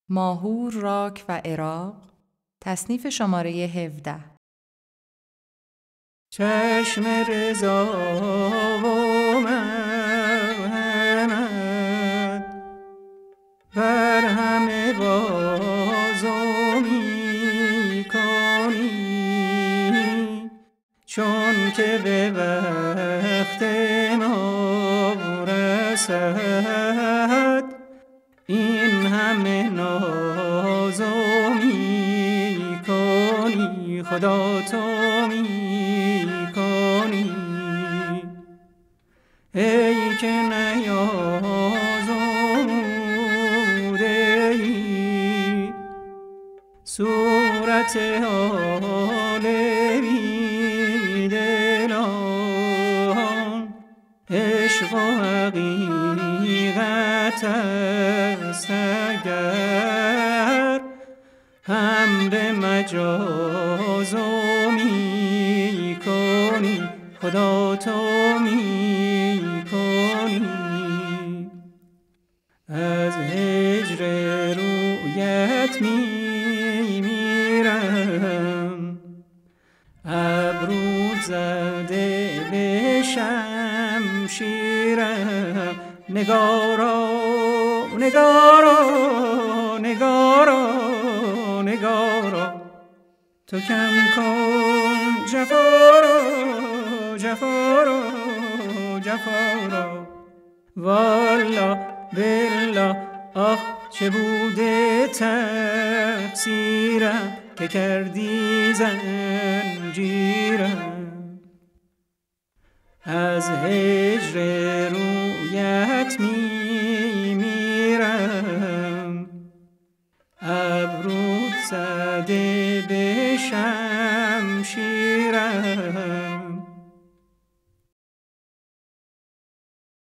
ماهور، راک و عراق. تصنیف شماره 17. چشم رضا و محمد بر همه بازو می کنی، چون که به وقت ما رسد این همه نازو می کنی، خدا تو می کنی. ای که نیازموده ای صورت حال بی دلان، عشق و حقیقت است اگر هم به مجاز می کنی، خدا تو می کنی. از هجر رویت می میرم، ابرو زده به شمشیرم. نگارا نگارا نگارا نگارا، تو کم کن جفارا جفارا جفارا. والا بالله آه چه بوده تقصیرم که کردی زنجیرم. از هجر رویت می میرم، ابرود زده به شمشیرم.